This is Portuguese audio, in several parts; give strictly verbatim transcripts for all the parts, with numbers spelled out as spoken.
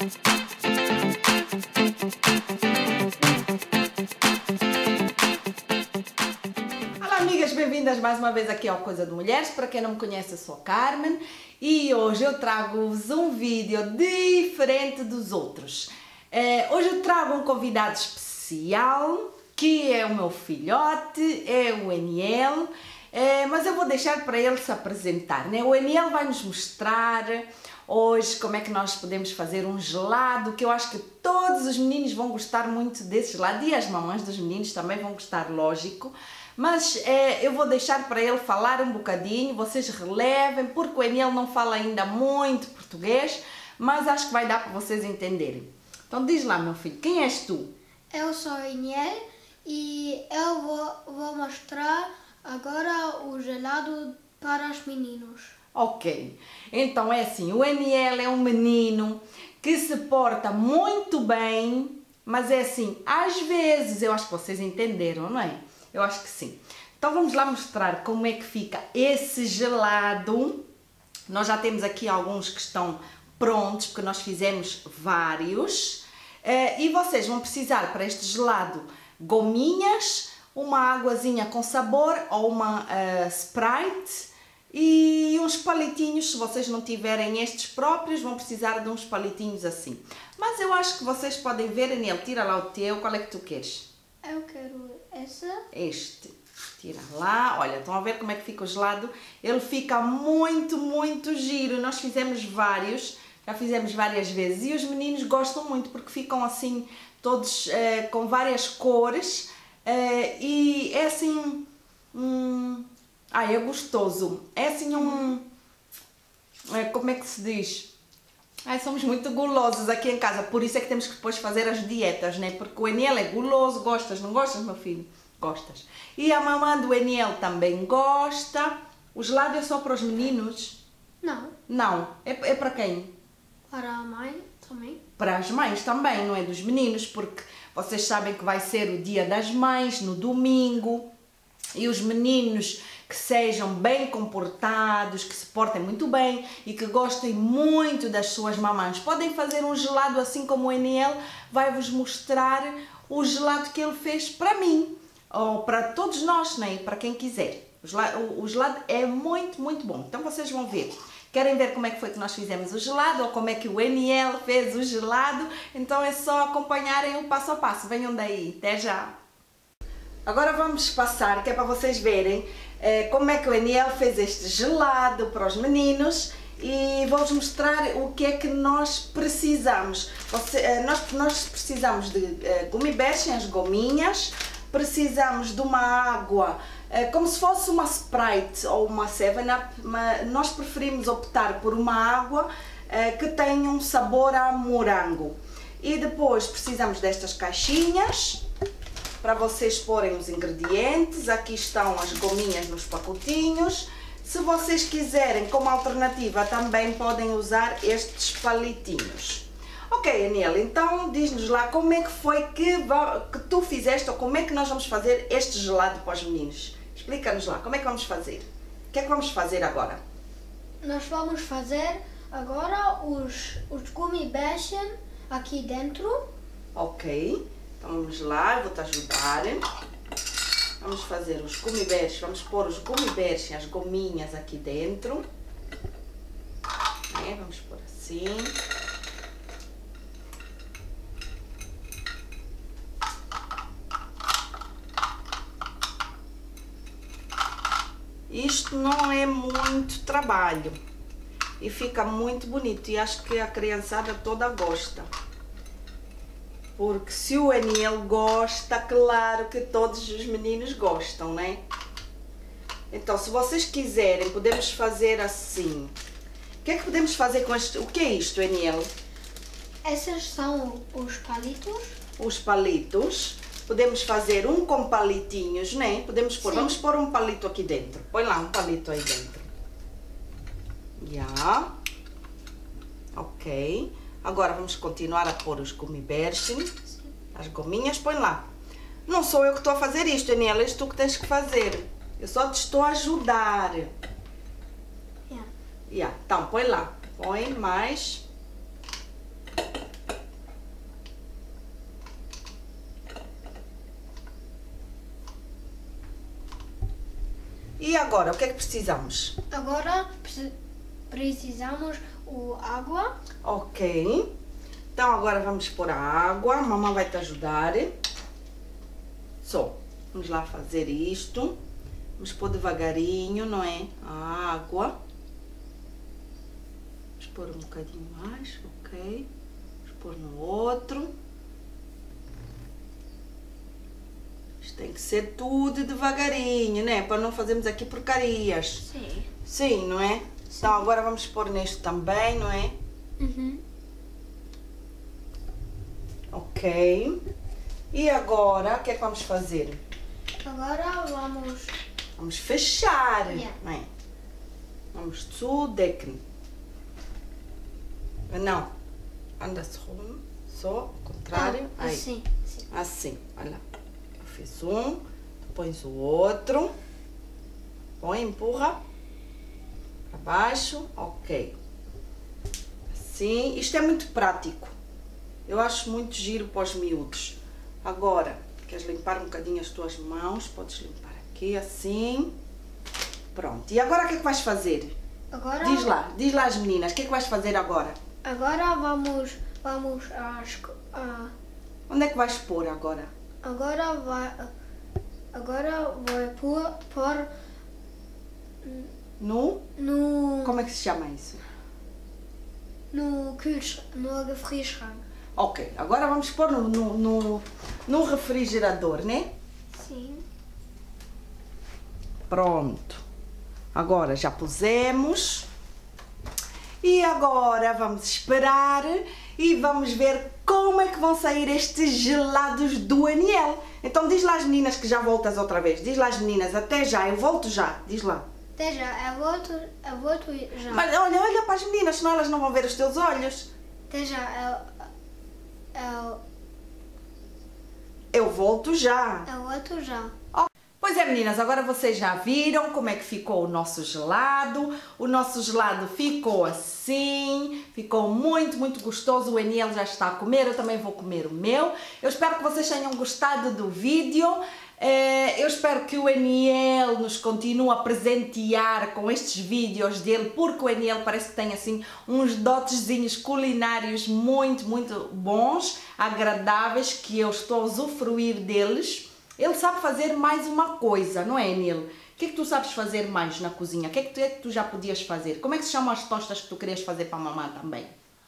Olá amigas, bem-vindas mais uma vez aqui ao Coisa de Mulheres. Para quem não me conhece, eu sou a Carmen e hoje eu trago-vos um vídeo diferente dos outros. É, hoje eu trago um convidado especial, que é o meu filhote, é o Eniel, é, mas eu vou deixar para ele se apresentar, né? O Eniel vai nos mostrar hoje como é que nós podemos fazer um gelado, que eu acho que todos os meninos vão gostar muito desse gelado e as mamães dos meninos também vão gostar, lógico. Mas é, eu vou deixar para ele falar um bocadinho, vocês relevem, porque o Eniel não fala ainda muito português, mas acho que vai dar para vocês entenderem. Então diz lá, meu filho, quem és tu? Eu sou o Eniel e eu vou, vou mostrar agora o gelado para os meninos. Ok, então é assim, o Eniel é um menino que se porta muito bem, mas é assim, às vezes, eu acho que vocês entenderam, não é? Eu acho que sim. Então vamos lá mostrar como é que fica esse gelado. Nós já temos aqui alguns que estão prontos, porque nós fizemos vários. Uh, e vocês vão precisar para este gelado gominhas, uma águazinha com sabor ou uma uh, Sprite e uns palitinhos. Se vocês não tiverem estes próprios, vão precisar de uns palitinhos assim. Mas eu acho que vocês podem ver, Eniel, tira lá o teu, qual é que tu queres? Eu quero essa. Este. Tira lá. Olha, estão a ver como é que fica o gelado? Ele fica muito, muito giro. Nós fizemos vários, já fizemos várias vezes e os meninos gostam muito porque ficam assim, todos uh, com várias cores uh, e é assim, um... ah, é gostoso. É assim um... Uh, como é que se diz? Ai, somos muito gulosos aqui em casa, por isso é que temos que depois fazer as dietas, né? Porque o Eniel é guloso, gostas, não gostas, meu filho? Gostas. E a mamãe do Eniel também gosta. O gelado é só para os meninos? Não. Não, é, é para quem? Para a mãe também. Para as mães também, não é dos meninos, porque vocês sabem que vai ser o dia das mães, no domingo, e os meninos que sejam bem comportados, que se portem muito bem e que gostem muito das suas mamães, podem fazer um gelado assim como o Eniel vai vos mostrar o gelado que ele fez para mim, ou para todos nós, né? Para quem quiser. O gelado, o, o gelado é muito, muito bom. Então vocês vão ver. Querem ver como é que foi que nós fizemos o gelado ou como é que o Eniel fez o gelado? Então é só acompanharem o passo a passo. Venham daí. Até já! Agora vamos passar, que é para vocês verem eh, como é que o Eniel fez este gelado para os meninos e vou-vos mostrar o que é que nós precisamos. Você, eh, nós, nós precisamos de eh, gummibärchen, as gominhas, precisamos de uma água, eh, como se fosse uma Sprite ou uma seven up, mas nós preferimos optar por uma água eh, que tenha um sabor a morango. E depois precisamos destas caixinhas, para vocês porem os ingredientes. Aqui estão as gominhas nos pacotinhos. Se vocês quiserem, como alternativa, também podem usar estes palitinhos. Ok, Eniel, então diz-nos lá como é que foi que, que tu fizeste, ou como é que nós vamos fazer este gelado para os meninos. Explica-nos lá, como é que vamos fazer? O que é que vamos fazer agora? Nós vamos fazer agora os, os gummibärchen aqui dentro. Ok. Então vamos lá, eu vou te ajudar. Vamos fazer os gummibärchen, vamos pôr os gummibärchen, as gominhas aqui dentro. É, vamos pôr assim. Isto não é muito trabalho e fica muito bonito e acho que a criançada toda gosta. Porque se o Eniel gosta, claro que todos os meninos gostam, né? Então, se vocês quiserem, podemos fazer assim. O que é que podemos fazer com este? O que é isto, Eniel? Esses são os palitos. Os palitos. Podemos fazer um com palitinhos, né? Podemos pôr, vamos pôr um palito aqui dentro. Põe lá um palito aí dentro. Já. Ok. Agora vamos continuar a pôr os gummibärchen, as gominhas, põe lá. Não sou eu que estou a fazer isto, Eniel, és tu que tens que fazer. Eu só te estou a ajudar. Yeah. Yeah. Então, põe lá. Põe mais. E agora, o que é que precisamos? Agora precisamos o água. Ok. Então agora vamos pôr a água. A mamãe vai te ajudar. Só. Vamos lá fazer isto. Vamos pôr devagarinho, não é? A água. Vamos pôr um bocadinho mais, ok. Vamos pôr no outro. Isto tem que ser tudo devagarinho, né? Para não fazermos aqui porcarias. Sim. Sim, não é? Sim. Então agora vamos pôr neste também, não é? Uhum. Ok. E agora, o que é que vamos fazer? Agora vamos... Vamos fechar, Yeah. não é? Vamos zudecken. Não, andersrum, só, ao contrário. Ah, Aí. assim, assim. Assim, olha lá. Eu fiz um, tu pões o outro. Põe, empurra. Para baixo, ok. Assim, isto é muito prático. Eu acho muito giro para os miúdos. Agora, queres limpar um bocadinho as tuas mãos? Podes limpar aqui, assim. Pronto. E agora o que é que vais fazer? Agora... Diz lá, diz lá as meninas, o que é que vais fazer agora? Agora vamos... Vamos a... a Onde é que vais pôr agora? agora vai... Agora vai pôr... pôr No? no... Como é que se chama isso? No Kühlschrank, no refrigerador. Ok, agora vamos pôr no, no, no, no refrigerador, né? Sim. Pronto. Agora já pusemos. E agora vamos esperar e vamos ver como é que vão sair estes gelados do Aniel. Então diz lá às meninas que já voltas outra vez. Diz lá às meninas, até já, eu volto já. Diz lá. Até já, eu volto, eu volto já. Mas olha, olha para as meninas, senão elas não vão ver os teus olhos. Até já, eu, eu, Eu volto já. eu volto já. Pois é, meninas, agora vocês já viram como é que ficou o nosso gelado. O nosso gelado ficou assim, ficou muito, muito gostoso. O Aniel já está a comer, eu também vou comer o meu. Eu espero que vocês tenham gostado do vídeo. Eu espero que o Aniel nos continue a presentear com estes vídeos dele, porque o Aniel parece que tem assim uns dotezinhos culinários muito, muito bons, agradáveis, que eu estou a usufruir deles. Ele sabe fazer mais uma coisa, não é, Aniel? O que é que tu sabes fazer mais na cozinha? O que é que tu, é que tu já podias fazer? Como é que se chamam as tostas que tu querias fazer para a mamãe também?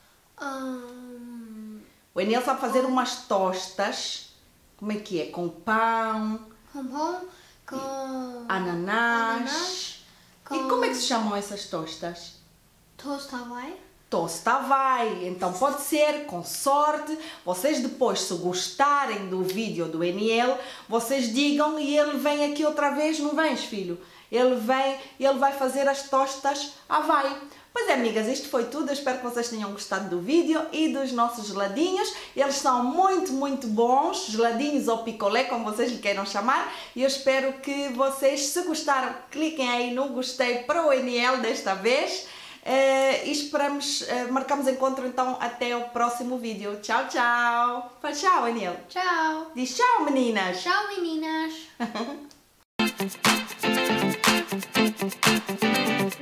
Um, O Aniel sabe fazer umas tostas, como é que é? Com pão, com pão, com ananás. ananás, com E como é que se chamam essas tostas? toast Hawaii. Tosta vai, então pode ser, com sorte, vocês depois, se gostarem do vídeo do Aniel, vocês digam e ele vem aqui outra vez, não vens, filho? Ele vem, ele vai fazer as tostas Hawaii. Pois é, amigas, isto foi tudo, eu espero que vocês tenham gostado do vídeo e dos nossos geladinhos. Eles são muito, muito bons, geladinhos ou picolé, como vocês lhe queiram chamar, e eu espero que vocês, se gostaram, cliquem aí no gostei para o Aniel desta vez. Uh, e esperamos, uh, marcamos encontro então até o próximo vídeo. Tchau, tchau. Faz tchau, Aniel. Tchau. Diz tchau, meninas. Tchau, meninas.